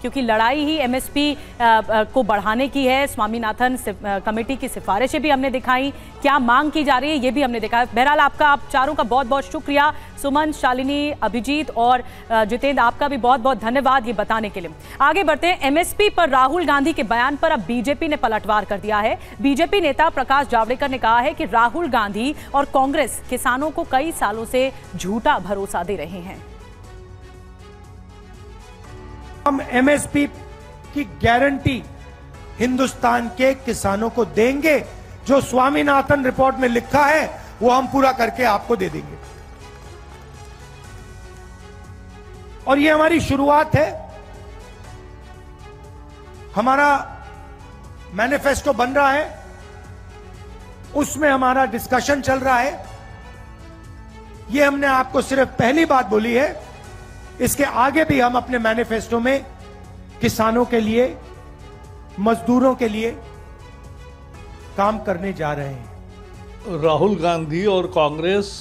क्योंकि लड़ाई ही एमएसपी को बढ़ाने की है। स्वामीनाथन कमेटी की सिफारिशें भी हमने दिखाई, क्या मांग की जा रही है ये भी हमने देखा। बहरहाल आप चारों का बहुत बहुत शुक्रिया। सुमन, शालिनी, अभिजीत और जितेंद्र, आपका भी बहुत बहुत धन्यवाद ये बताने के लिए। आगे बढ़ते हैं। एमएसपी पर राहुल गांधी के बयान पर अब बीजेपी ने पलटवार कर दिया है। बीजेपी नेता प्रकाश जावड़ेकर ने कहा है कि राहुल गांधी और कांग्रेस किसानों को कई सालों से झूठा भरोसा दे रहे हैं। हम एमएसपी की गारंटी हिंदुस्तान के किसानों को देंगे। जो स्वामीनाथन रिपोर्ट में लिखा है वो हम पूरा करके आपको दे देंगे। और ये हमारी शुरुआत है। हमारा मैनिफेस्टो बन रहा है, उसमें हमारा डिस्कशन चल रहा है। ये हमने आपको सिर्फ पहली बात बोली है, इसके आगे भी हम अपने मैनिफेस्टो में किसानों के लिए, मजदूरों के लिए काम करने जा रहे हैं। राहुल गांधी और कांग्रेस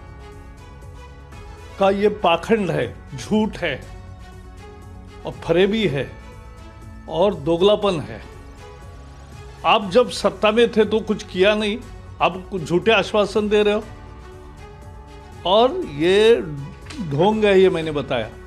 का ये पाखंड है, झूठ है और फरेबी है और दोगलापन है। आप जब सत्ता में थे तो कुछ किया नहीं, आप कुछ झूठे आश्वासन दे रहे हो और ये ढोंग है, ये मैंने बताया।